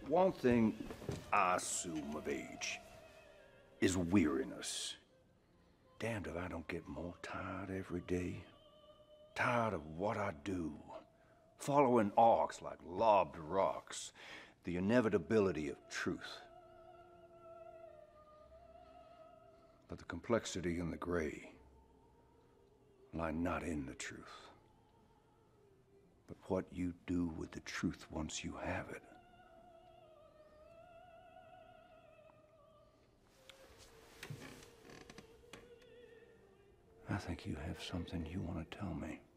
One thing I assume of age is weariness. Damned if I don't get more tired every day. Tired of what I do. Following arcs like lobbed rocks. The inevitability of truth. But the complexity and the gray lie not in the truth, but what you do with the truth once you have it. I think you have something you want to tell me.